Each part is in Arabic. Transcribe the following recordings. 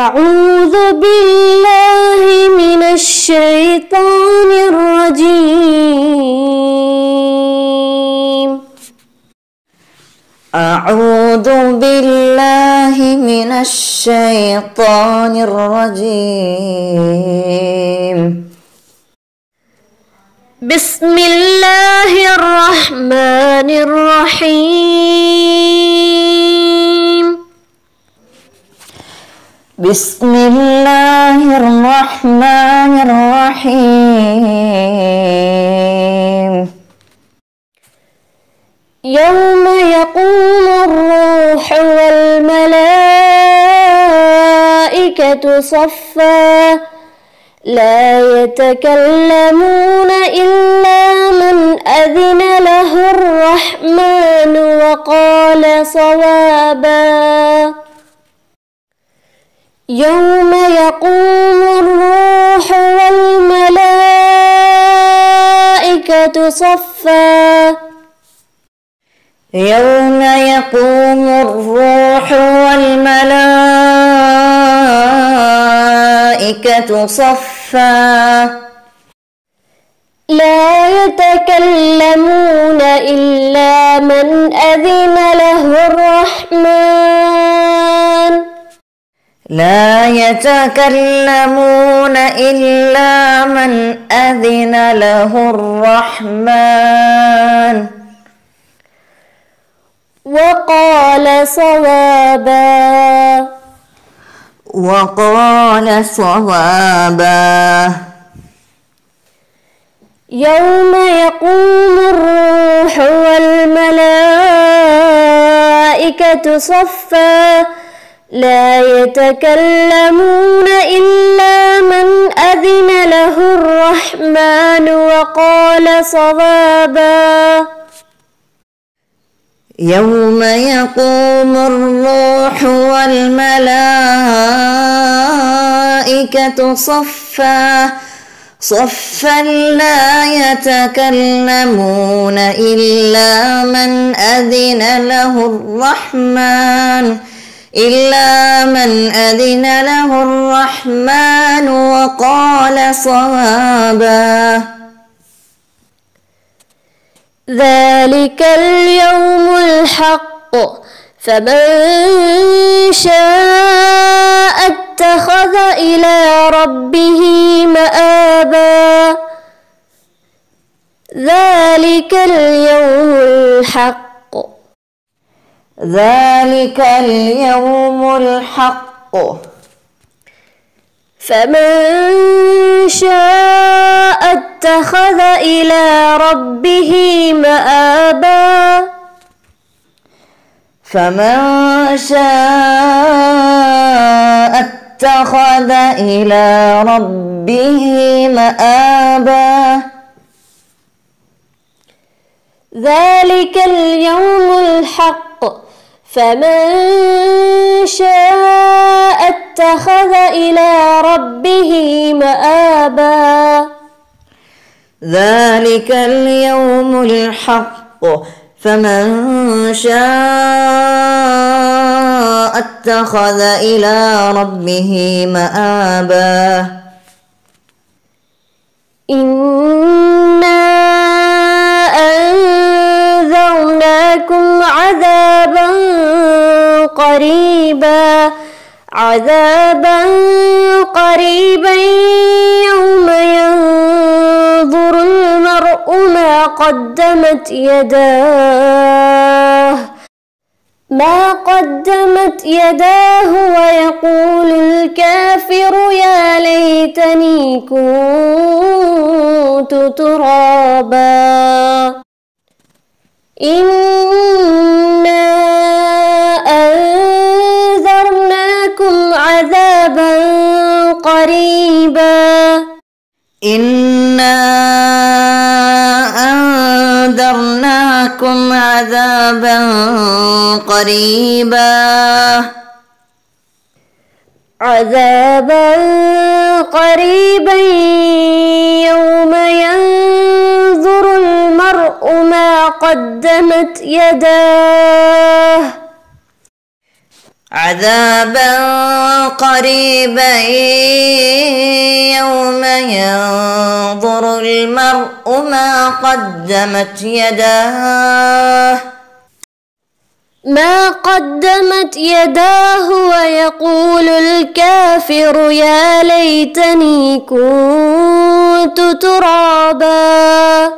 أعوذ بالله من الشيطان الرجيم. أعوذ بالله من الشيطان الرجيم. بسم الله الرحمن الرحيم. بسم الله الرحمن الرحيم. يوم يقوم الروح والملائكة صفا لا يتكلمون إلا من أذن له الرحمن وقال صوابا. يوم يقوم الروح والملائكة صفا يوم يقوم الروح والملائكة صفا لا يتكلمون إلا من أذن له الرحمن لا يتكلمون إلا من أذن له الرحمن وقال صوابا. وقال صوابا. يوم يقوم الروح والملائكة صفا لا يتكلمون إلا من أذن له الرحمن وقال صوابا. يوم يقوم الروح والملائكة صفا لا يتكلمون إلا من أذن له الرحمن وقال صوابا. ذلك اليوم الحق فمن شاء اتخذ إلى ربه مآبا. ذلك اليوم الحق. ذلك اليوم الحق فمن شاء اتخذ إلى ربه مآبا. فمن شاء اتخذ إلى ربه مآبا. ذلك اليوم الحق فمن شاء اتخذ إلى ربه مآبا. ذلك اليوم الحق فمن شاء اتخذ إلى ربه مآبا. إنا أنذرناكم عذابا قريبا يوم ينظر المرء ما قدمت يداه ويقول الكافر يا ليتني كنت ترابا. إنا أنذرناكم عذابا قريبا. إنا أنذرناكم عذابا قريبا. يوم ينظر المرء ما قدمت يداه عذابا قريبا يوم ينظر المرء ما قدمت يداه ويقول الكافر يا ليتني كنت ترابا.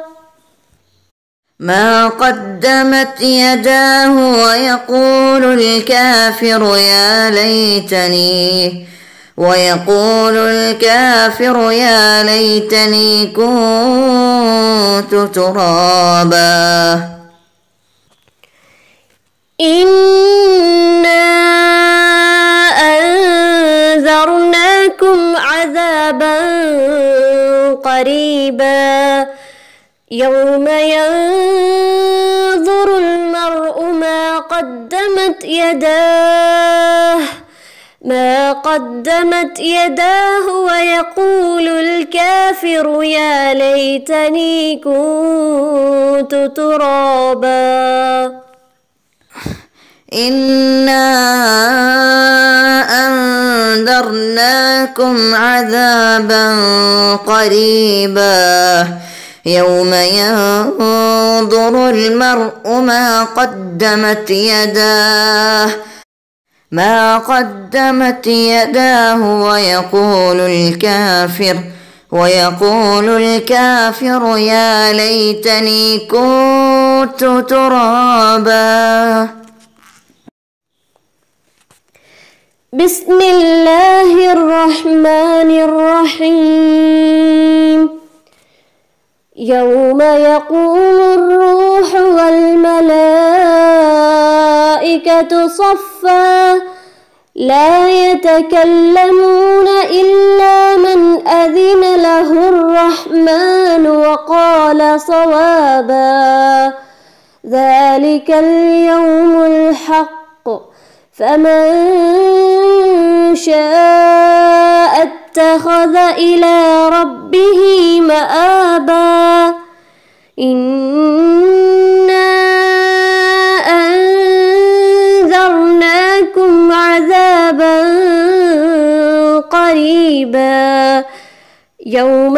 ما قدمت يداه ويقول الكافر يا ليتني كنت ترابا. إنا أنذرناكم عذابا قريبا يوم ينظر المرء ما قدمت يداه ويقول الكافر يا ليتني كنت ترابا. إنا أنذرناكم عذابا قريبا يوم ينظر المرء ما قدمت يداه ويقول الكافر يا ليتني كنت ترابا. بسم الله الرحمن الرحيم. يوم يقوم الروح والملائكة صفا لا يتكلمون إلا من أذن له الرحمن وقال صوابا. ذلك اليوم الحق فمن شاء اتخذ إلى ربه مآبا. إنا أنذرناكم عذابا قريبا يوم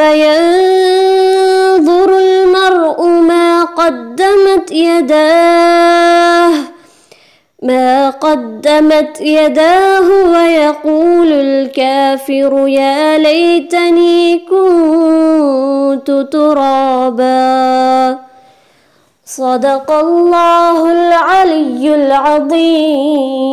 ينظر المرء ما قدمت يداه ويقول الكافر يا ليتني كنت ترابا. صدق الله العلي العظيم.